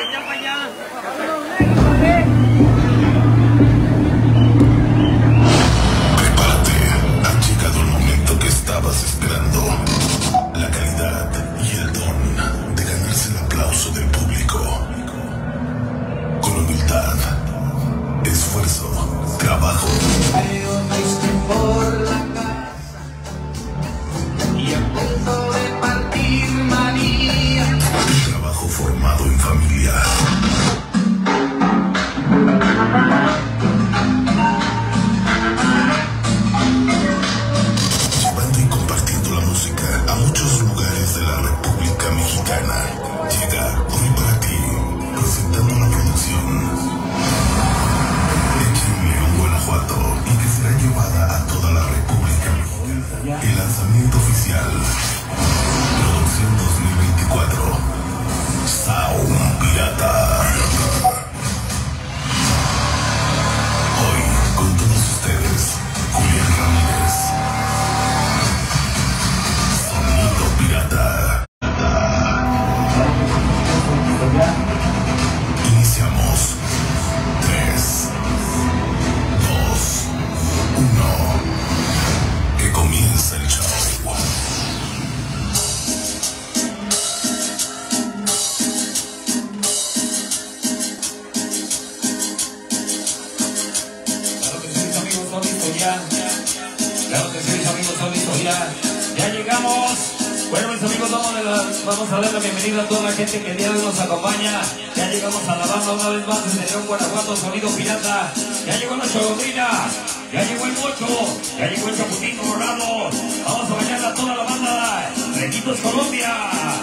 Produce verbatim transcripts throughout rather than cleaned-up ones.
Claro que sí, mis amigos, son listos ya. Ya llegamos. Bueno, mis amigos, vamos, de la, vamos a dar la bienvenida a toda la gente que el día de hoy nos acompaña. Ya llegamos a la banda una vez más desde León, Guanajuato, Sonido Pirata. Ya llegó nuestra Godrina, ya llegó el Mocho, ya llegó el Chaputín Colorado. Vamos a bailar a toda la banda. Requitos Colombia.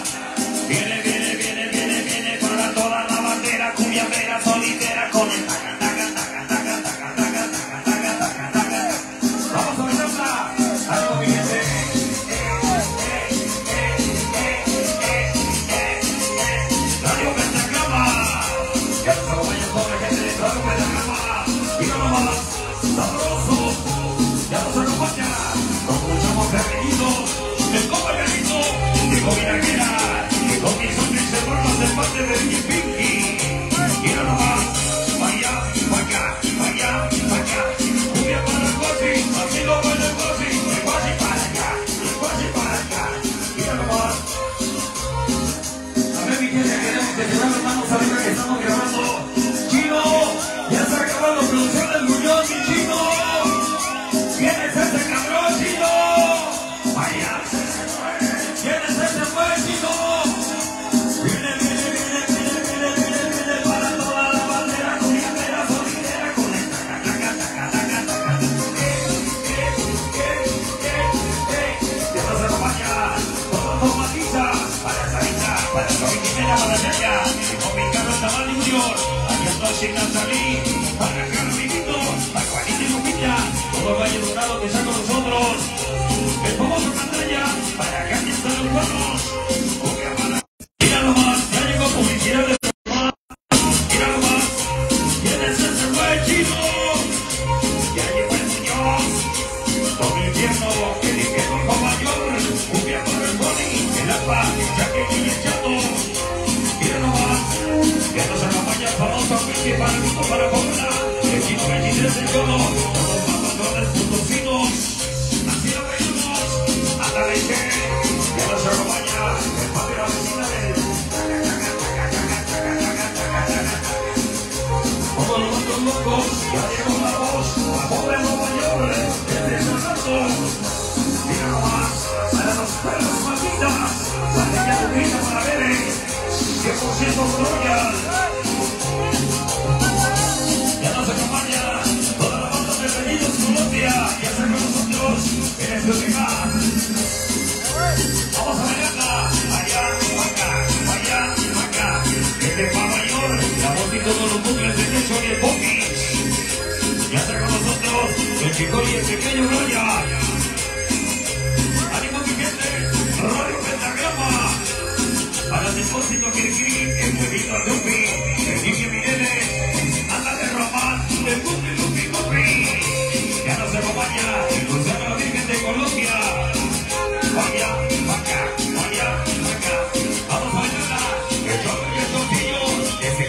Viene, viene, viene, viene, viene para toda la bandera, cumbiambera, solitera, con el taca, taca, taca, taca, taca, taca, taca, taca, taca, taca. Vamos a bailarla. Algo, mi gente. Radio Pentagrama. Ya nos acompaña toda la gente de Radio Pentagrama. Mira nomás, sabroso. Ya nos acompaña. Nos escuchamos perdidos. El copa perdido. Digo, mira que era. Con mis hombres se forman de parte de mi Pinky. Mira nomás, vaya, vaya, vaya, vaya. Cumbia para el guasi, así lo baila el guasi. El guasi para acá, el guasi para acá. Mira nomás. A ver, mi gente, queremos que llevar las manos arriba que estamos grabando. Chino, ya se acabó la producción del Muñoz, mi Chino. ¿Quién es ese cabrón, Chino? Vaya. ¿Quién es ese buen Chino? Sin Nazalí, para Carminito, para Juanito y Lupita, todo el Valle Dorado que está con nosotros, el famoso pantalla, para acá están los buenos, mira nomás, ya llegó publicidad de mira nomás, ¿quién es ese buen Chino? Ya llegó el Muñoz, con el infierno, que dije con mayor, cumbia para el Boni, el Alba, ya que viene echando, mira nomás, ya nos acompaña el famoso que para el mundo, para Paula, el Chino veintitrés del Yodo, todos los patrones, puntos finos, así lo pedimos, hasta la leche, que nos acompaña, el padre de la vecina del todos los otros locos, ya llegó la voz, a pobre Nueva York, desde el Fernando, mira nomás, para los perros malditas, para ella Lupita, para Bere, cien por ciento Royal. Nos acompaña toda la banda de Reñidos Colombia y está con nosotros en este tema. Vamos a bailarla allá, acá, allá, acá. Este pa' mayor, la voz y todos los bucles de techo y el popis. Ya está con nosotros el chico y el pequeño Raya. Ánimo mi gente, Radio Pentagrama. Para el depósito Kirkiri, el huevito Lupi, el Kiki Mireles. El Lupi, Lupi, Lupi. Ya nos acompaña el Crucero de la Virgen de Colombia. Vaya, acá, vaya, acá. Vamos a bailarla. El chorro y el tortillo.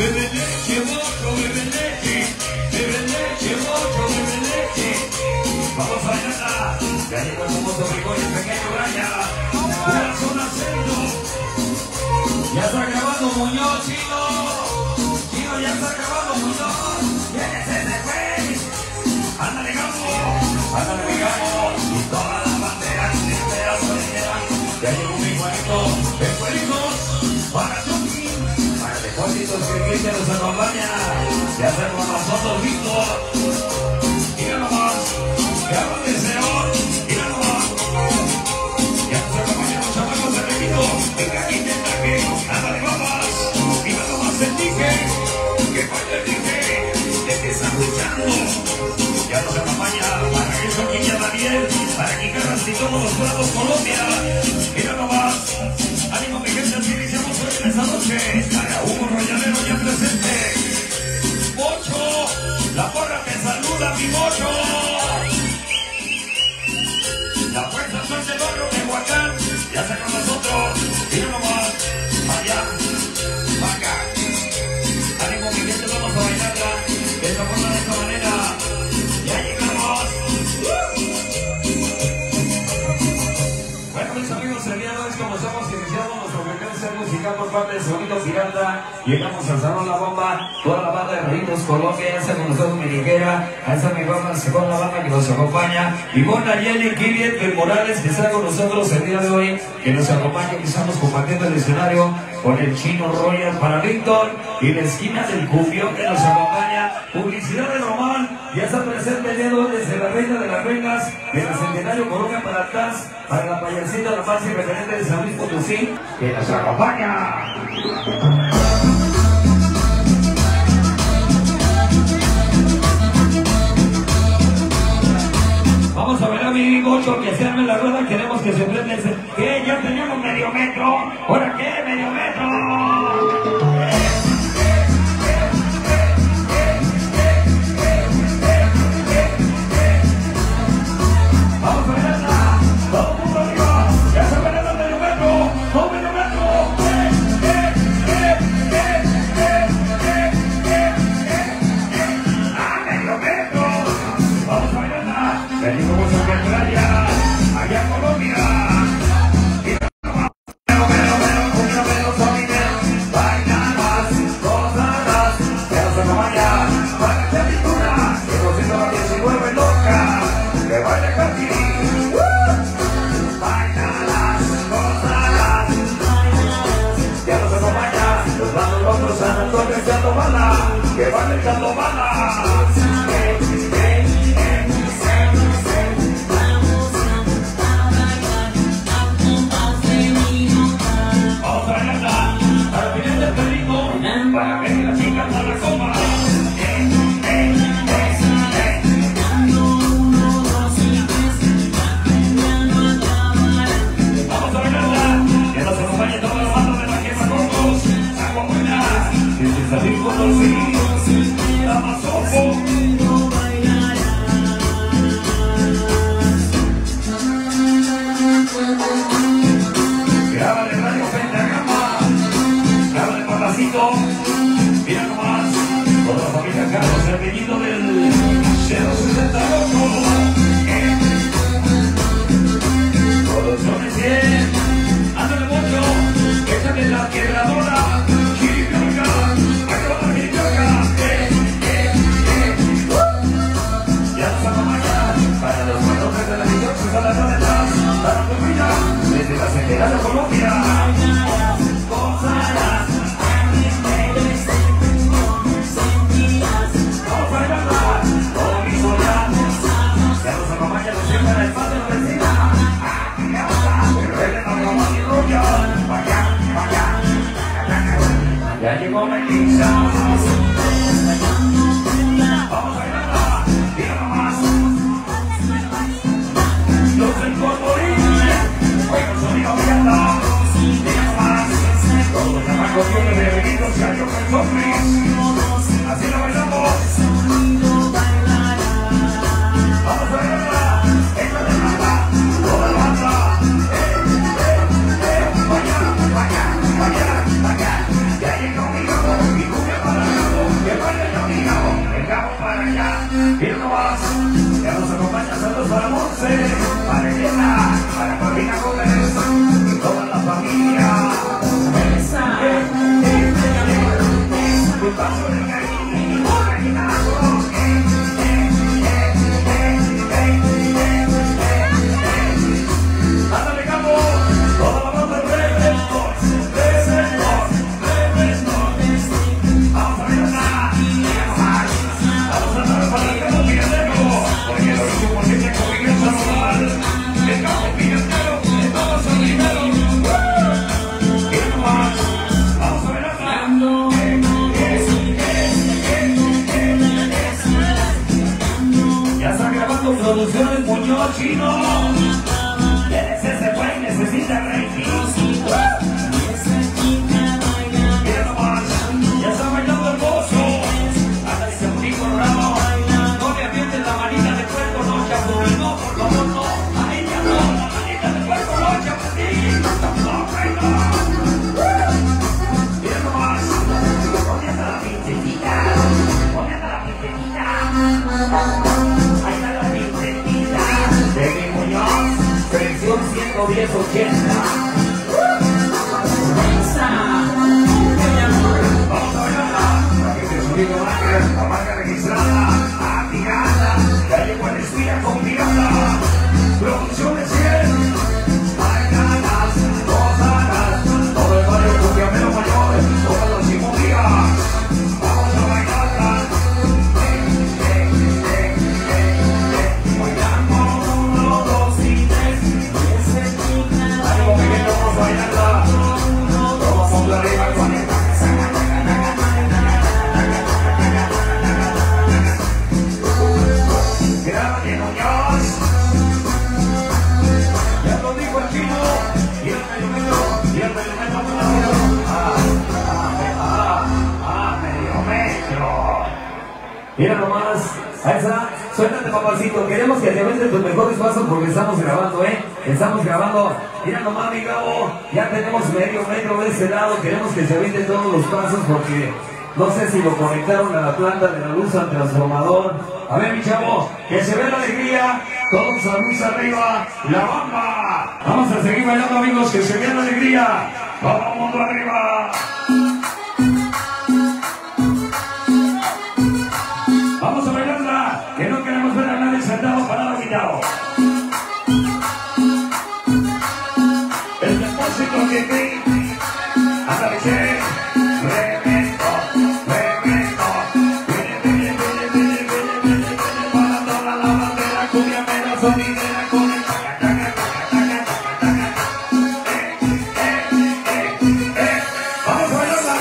bebe leche, mucho, bebe leche, bebe leche, mucho, bebe leche. Vamos a bailar, ya llegó el famoso Grigol, el pequeño Brian, corazón acento. Ya está grabando Muñoz, Chino, Chino ya está grabando Muñoz. ¿Quién es ese güey? Ándale, Gamo, ándale, Gamo, y toda la bandera que se espera solidera. Ya llegó mi cuerito, el cueritos, para Chucky, para depósitos que Cristian nos acompaña. Ya hacemos nosotros listos. Mira nomás, que habla de Señor, mira nomás. Ya nos acompañan los chamacos de Requito, el caquín del traje, ándale, papas. Mira nomás el dije, que baila el dije, de que está luchando. Ya nos acompaña para que eso Quiña Daniel, para que Carras y todos los platos Colombia. Mira nomás, ánimo mi gente, así iniciamos hoy en esta noche. Para Hugo Royalero ya presente. Mocho, la porra te saluda, mi Mocho. La fuerza son del barrio de Huacán, ya está con nosotros. Mira nomás, allá, acá. Ánimo mi gente, vamos a bailarla de esta forma, de esta manera. Ya llegamos. Bueno, mis amigos, el día de hoy comenzamos y iniciamos nuestro frecuencia musical por parte de Sonido Pirata. Llegamos al Salón La Bomba, toda la banda de Raditos Colombia, ya está con nosotros mi ligera, a esta mi banda, segunda banda que nos acompaña, Ivonne Ayeli, Kiriet, El Morales, que está con nosotros el día de hoy, que nos acompaña, que estamos compartiendo el escenario con el Chino Royal para Víctor, y la esquina del Cumbión que nos acompaña, publicidad de Román, ya está presente el día de hoy desde la Reina de las Reinas, del Centenario Colombia para atrás, para la payasita, la más irreverente de San Luis Potosí, que nos acompaña. Vamos a ver a mi Mocho que se arme la rueda, queremos que se prende ese... ¿Qué? Ya teníamos medio metro. ¿Ahora qué? Medio metro. Vamos a verla. Todo el mundo arriba. Ya se verá el medio metro. Todo medio metro. Eh, eh, eh, eh, eh, eh, eh, eh, eh. Ah, medio metro. Vamos a verla. Venimos a Centralia, allá en Colombia. Y pero, pero, pero, pero, pero, solidero, bailan más, gozadas, ya no se acompaña, para que aventura, que doscientos diecinueve loca, que baila Katy, bailan gozadas, ya no se acompaña, los bandos locos, San Antonio echando bala, que baila echando bala. Para ver las chicas a la copa. Eh, eh, eh, eh. Vamos a bailarla. Que nos acompañe toda la banda de la Quema Corpus. Agua buena. Desde San Luis Potosí. La Mazopo. Grábale Radio Pentagrama. Grábale Papacito. Mira nomás, con la familia Carlos, el apellido del cero sesenta y ocho. Eh. Producciones cien. Ándale mucho. Échale la quebradora. Chiripiorca. Acaba la chiripiorca. Eh, eh, eh. Uh. Ya nos acompaña para los patrones de la dieciocho a las novelas. Para tu vida, desde la Centenario Colombia. Gozarás. Vamos a bailarla. Producciones Muñoz Chino. ¿Quién es ese güey? Necesita rating. Mira nomás, ya está bailando el gozo. Hasta ese bonito colorado. No me avientes la manita de puerco, no, chapulín, no, por favor, no. A ella no, la manita de puerco, no, chapulín. No, güey, no. Mira nomás, ponme hasta la princesita. Ponme hasta la princesita. De mi Muñoz, selección ciento diez ochenta. Vamos a bailarla, para que se subió marca, la marca registrada, activada, ya llegó el espía con pirata, producciones cien, bailadas, gozadas, todo el barrio cumbiamero mayor, todas las inmobiliarias, vamos a bailarla. Mira nomás, a esa, suéltate papacito, queremos que te aventes tus mejores pasos porque estamos grabando, eh, estamos grabando. Mira nomás mi Gabo, ya tenemos medio metro de ese lado, queremos que se aventen todos los pasos porque no sé si lo conectaron a la planta de la luz al transformador. A ver mi chavo, que se vea la alegría, todos a luz arriba, la bamba. Vamos a seguir bailando amigos, que se vea la alegría, todo el mundo arriba. Vamos a bailarla, que no queremos ver a nadie sentado, parado, quitado. El depósito que vi, ándale, che, revento, revento. Viene, viene, viene, viene, viene, viene, viene, para toda la bandera, cumbiamera, sonidera, con el taca, taca, taca, taca, taca, eh, eh, eh, eh. Vamos a bailarla.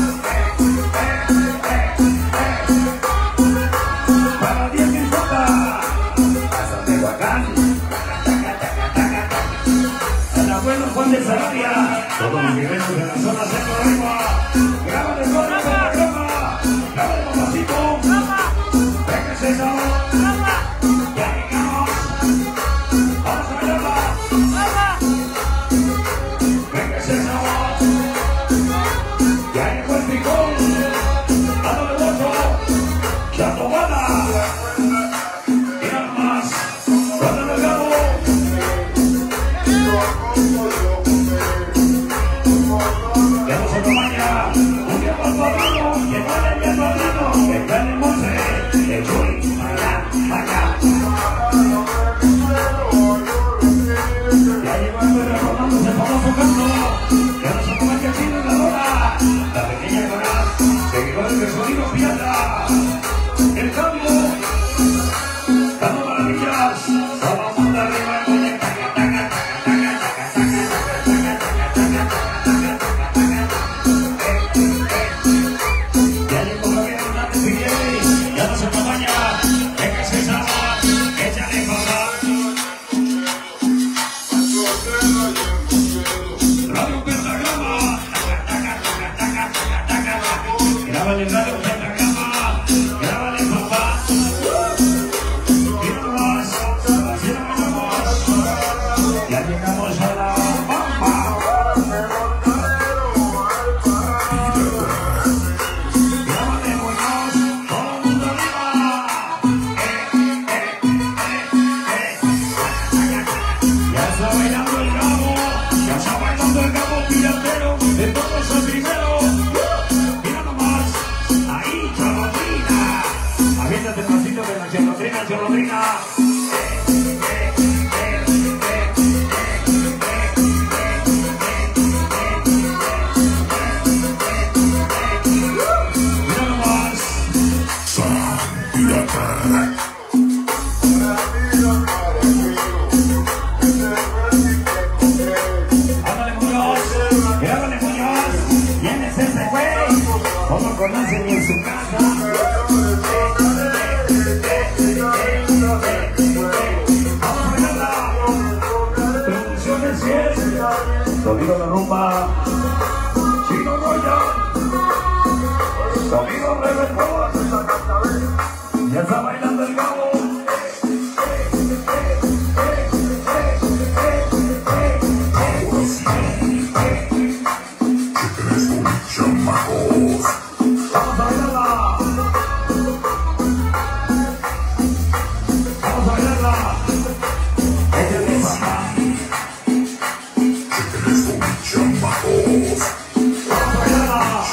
Juan de Sarabia, todos los guerreros de la zona centro arriba, grábale con la grama, grábale papacito, venga ese sabor, ya llegamos, vamos a bailarla, venga ese sabor, ya llegó el picón, dándole voto, la tomada, mira nomás, dándole el gabo. Que nos acompaña un día más padrino, que vale bien padrino, que está en el monte, que chuy, allá, allá. Ya llegó el perro rodándose el famoso canto, que nos acompaña aquí en la dora, la pequeña Coraz, que quedó el sonido pirata, el cambio, dando maravillas, todo mundo arriba, con el taca, taca, taca, taca, taca, taca, taca, taca. Ya llegó la guerra de Fidel, ya nos acompaña, venga ese sabor, échale papá. Radio Pentagrama, taca, taca, taca, taca, taca, taca. Grábale radio Pentagrama, grábale papá. madrina. Mira nomás. Ándale, Muñoz. Ándale, Muñoz. ¿Quién es ese güey? ¿Cómo conocen en su casa? Vamos a bailarla. Producciones diez. Sonido la rumba. Chino Royal. Sonido Rebecón. Ya está bailando el Gabo. Vamos a bailarla. Vamos a bailarla. Este tema. Vamos a bailarla.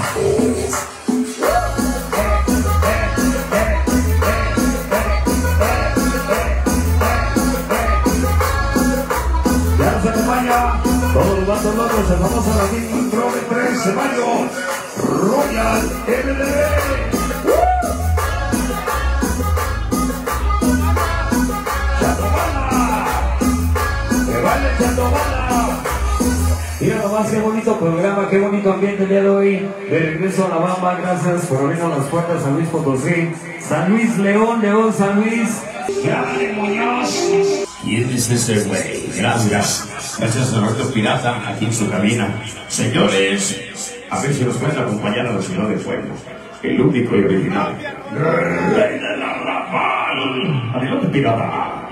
Ya nos acompaña todos los vatos locos, el famoso Latín Pro de tres Ceballos Royal M D B. ¡Chatomala! ¡Que vale Chatomala! Mira nomás qué bonito programa, qué bonito ambiente el día de hoy. De regreso a La Bamba, gracias por abrirnos las puertas a San Luis Potosí, San Luis León, León, San Luis. ¡Grábale, Muñoz! ¿Quién es ese güey? Gracias. Gracias a Roberto Pirata, aquí en su cabina. Señores, a ver si nos pueden acompañar a la ciudad de Fuego. El único y original. Rey de la Rapal. Adelante, Pirata.